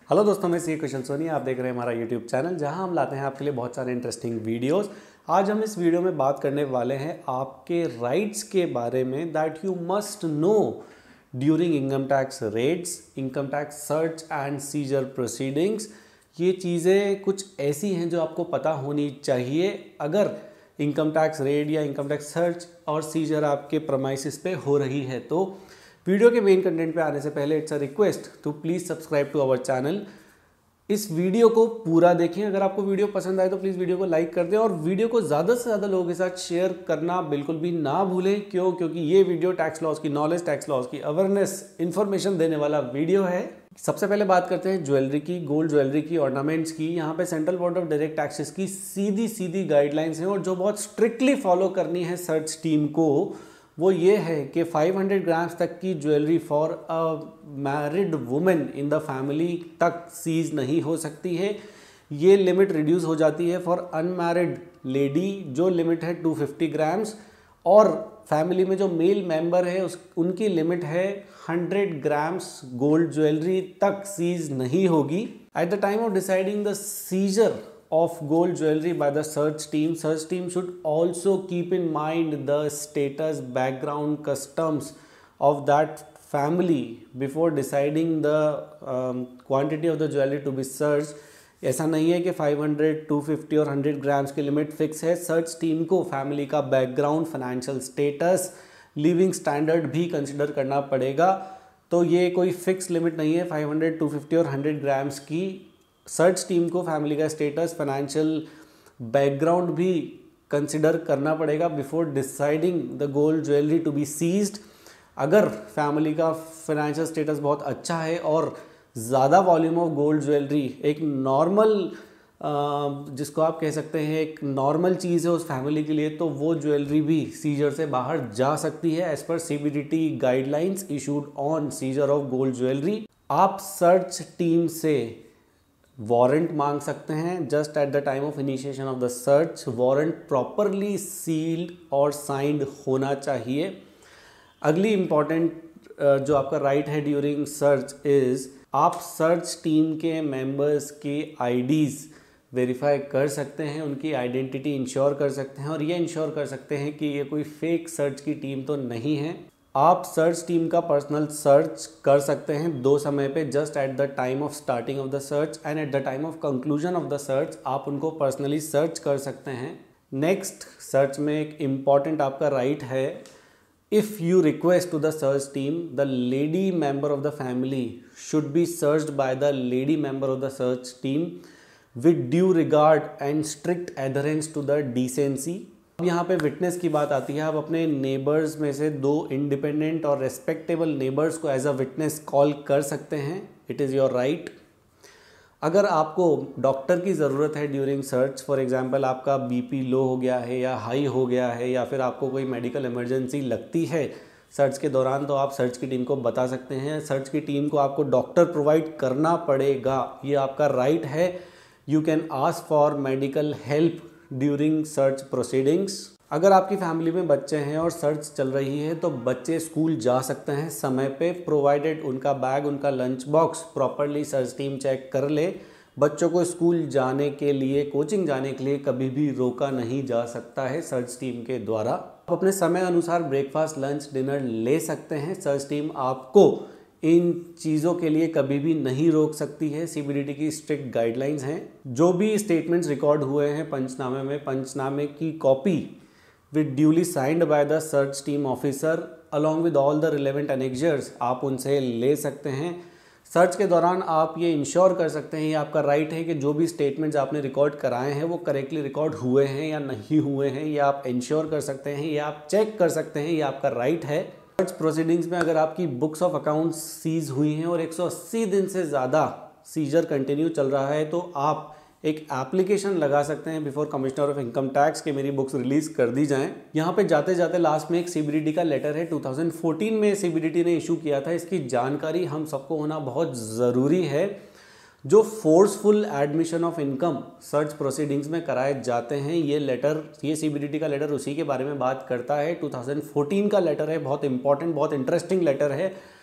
Hello दोस्तों, मैं सी कुशल सोनी। आप देख रहे हैं हमारा यूट्यूब चैनल, जहां हम लाते हैं आपके लिए बहुत सारे इंटरेस्टिंग वीडियोस। आज हम इस वीडियो में बात करने वाले हैं आपके राइट्स के बारे में, that you must know during income tax raids, income tax search and seizure proceedings. ये चीज़ें कुछ ऐसी हैं जो आपको पता होनी चाहिए अगर इनकम टैक्स रेड या इनकम टैक्स सर्च और सीजर आपके प्रमाइसिस पे हो रही है। तो वीडियो के मेन कंटेंट पे आने से पहले it's a request to please subscribe to our channel. इस वीडियो को पूरा देखें। अगर आपको वीडियो पसंद आए तो प्लीज़ वीडियो को लाइक कर दें और वीडियो को ज़्यादा से ज़्यादा लोगों के साथ शेयर करना बिल्कुल भी ना भूलें। क्योंकि ये वीडियो टैक्स लॉज की नॉलेज, टैक्स लॉज की अवेयरनेस, इन्फॉर्मेशन देने वाला वीडियो है। सबसे पहले बात करते हैं ज्वेलरी की, गोल्ड ज्वेलरी की, ऑर्नामेंट्स की। यहाँ पे central board of direct taxes की सीधी गाइडलाइंस हैं और जो बहुत स्ट्रिक्टली फॉलो करनी है सर्च टीम को, वो ये है कि 500 ग्राम्स तक की jewellery for a married women in the family तक सीज नहीं हो सकती है। ये लिमिट रिड्यूस हो जाती है फॉर अनमैरिड लेडी, जो लिमिट है 250 ग्राम्स, और फैमिली में जो मेल मेंबर है उनकी लिमिट है 100 ग्राम्स गोल्ड ज्वेलरी तक सीज नहीं होगी। At the time of deciding the seizure of gold jewelry by the search team should also keep in mind the status, background, customs of that family before deciding the quantity of the jewelry to be searched. ऐसा नहीं है कि 500, 250 और 100 grams की limit fix है। Search team को family का background, financial status, living standard भी कंसिडर करना पड़ेगा। तो ये कोई फिक्स लिमिट नहीं है 500, 250 और 100 ग्राम्स की। सर्च टीम को फैमिली का स्टेटस, फाइनेंशियल बैकग्राउंड भी कंसिडर करना पड़ेगा before deciding the gold jewellery to be seized. अगर फैमिली का फाइनेंशियल स्टेटस बहुत अच्छा है और ज़्यादा वॉल्यूम ऑफ गोल्ड ज्वेलरी, एक नॉर्मल जिसको आप कह सकते हैं एक नॉर्मल चीज़ है उस फैमिली के लिए, तो वो ज्वेलरी भी सीजर से बाहर जा सकती है as per CBDT guidelines issued on seizure of gold jewellery. आप सर्च टीम से वारंट मांग सकते हैं just at the time of initiation of the search. Warrant properly sealed और साइंड होना चाहिए। अगली इंपॉर्टेंट जो आपका राइट है ड्यूरिंग सर्च इज, आप सर्च टीम के मेंबर्स के आईडीज़ वेरीफाई कर सकते हैं, उनकी आइडेंटिटी इंश्योर कर सकते हैं और ये इंश्योर कर सकते हैं कि ये कोई फेक सर्च की टीम तो नहीं है। आप सर्च टीम का पर्सनल सर्च कर सकते हैं दो समय पे, just at the time of starting of the search and at the time of conclusion of the search आप उनको पर्सनली सर्च कर सकते हैं। नेक्स्ट, सर्च में एक इम्पॉर्टेंट आपका राइट है, if you request to the search team, the lady member of the family should be searched by the lady member of the search team with due regard and strict adherence to the decency. अब यहाँ पे witness की बात आती है। आप अपने neighbours में से दो इंडिपेंडेंट और रेस्पेक्टेबल नेबर्स को एज अ विटनेस कॉल कर सकते हैं। It is your right. अगर आपको डॉक्टर की ज़रूरत है ड्यूरिंग सर्च, फॉर एग्जांपल आपका BP लो हो गया है या हाई हो गया है या फिर आपको कोई मेडिकल इमरजेंसी लगती है सर्च के दौरान, तो आप सर्च की टीम को बता सकते हैं। सर्च की टीम को आपको डॉक्टर प्रोवाइड करना पड़ेगा, ये आपका राइट है। You can ask for medical help during search proceedings. अगर आपकी फैमिली में बच्चे हैं और सर्च चल रही है तो बच्चे स्कूल जा सकते हैं समय पे, प्रोवाइडेड उनका बैग, उनका lunch box properly search team check कर ले। बच्चों को स्कूल जाने के लिए, कोचिंग जाने के लिए कभी भी रोका नहीं जा सकता है सर्च टीम के द्वारा। आप अपने समय अनुसार ब्रेकफास्ट, लंच, डिनर ले सकते हैं। सर्च टीम आपको इन चीज़ों के लिए कभी भी नहीं रोक सकती है। CBDT की स्ट्रिक्ट गाइडलाइंस हैं। जो भी स्टेटमेंट्स रिकॉर्ड हुए हैं पंचनामे में, पंचनामे की copy with duly signed by the search team officer along with all the relevant annexures आप उनसे ले सकते हैं। सर्च के दौरान आप ये इंश्योर कर सकते हैं, ये आपका राइट है कि जो भी स्टेटमेंट्स आपने रिकॉर्ड कराए हैं वो करेक्टली रिकॉर्ड हुए हैं या नहीं हुए हैं, ये आप इंश्योर कर सकते हैं, ये आप चेक कर सकते हैं, ये आपका राइट है। सर्च प्रोसीडिंग्स में अगर आपकी बुक्स ऑफ अकाउंट्स सीज हुई हैं और 180 दिन से ज़्यादा सीजर कंटिन्यू चल रहा है तो आप एक एप्लीकेशन लगा सकते हैं before commissioner of income tax कि मेरी बुक्स रिलीज कर दी जाएं। यहाँ पे जाते जाते लास्ट में एक CBDT का लेटर है, 2014 में CBDT ने इशू किया था। इसकी जानकारी हम सबको होना बहुत ज़रूरी है। जो forceful admission of income search proceedings में कराए जाते हैं, ये लेटर, ये CBDT का लेटर उसी के बारे में बात करता है। 2014 का लेटर है, बहुत इंपॉर्टेंट, बहुत इंटरेस्टिंग लेटर है।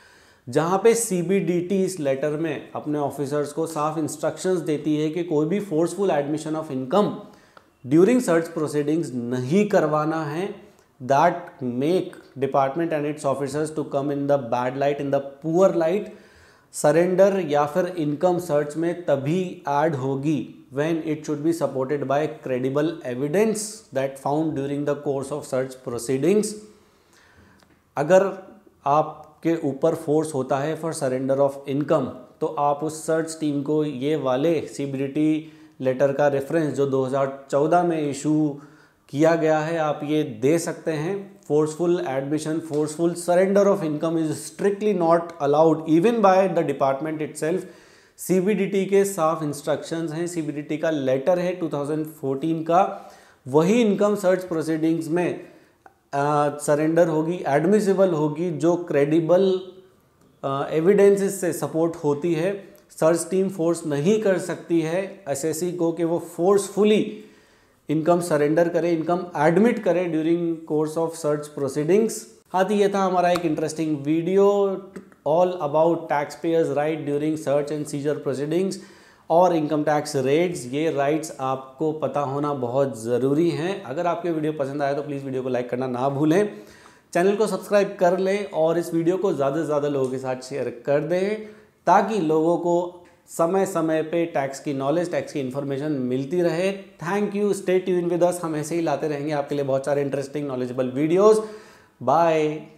जहाँ पे CBDT इस लेटर में अपने ऑफिसर्स को साफ इंस्ट्रक्शंस देती है कि कोई भी forceful admission of income during search proceedings नहीं करवाना है, that make department and its officers to come in the bad light, in the poor light. Surrender या फिर इनकम सर्च में तभी ऐड होगी when it should be supported by credible evidence that found during the course of search proceedings। अगर आपके ऊपर force होता है फॉर सरेंडर ऑफ इनकम तो आप उस सर्च टीम को ये वाले CBDT लेटर का रेफरेंस जो 2014 में इशू किया गया है आप ये दे सकते हैं। Forceful admission, forceful surrender of income is strictly not allowed even by the department itself. CBDT के साफ इंस्ट्रक्शंस हैं, CBDT का लेटर है 2014 का, वही इनकम सर्च प्रोसीडिंग्स में सरेंडर होगी, एडमिसिबल होगी जो क्रेडिबल एविडेंसेस से सपोर्ट होती है। सर्च टीम फोर्स नहीं कर सकती है SSE को कि वो फोर्सफुली इनकम सरेंडर करे, इनकम एडमिट करे during course of search proceedings. हाँ, तो ये था हमारा एक interesting video all about tax payers right during search and seizure proceedings और इनकम टैक्स रेट्स। ये राइट्स आपको पता होना बहुत ज़रूरी हैं। अगर आपके वीडियो पसंद आए तो प्लीज़ वीडियो को लाइक करना ना भूलें, चैनल को सब्सक्राइब कर लें और इस वीडियो को ज़्यादा से ज़्यादा लोगों के साथ शेयर कर दें ताकि लोगों को समय समय पे टैक्स की नॉलेज, टैक्स की इन्फॉर्मेशन मिलती रहे। Thank you, stay tune with us, हम ऐसे ही लाते रहेंगे आपके लिए बहुत सारे इंटरेस्टिंग नॉलेजेबल वीडियोज़। बाय।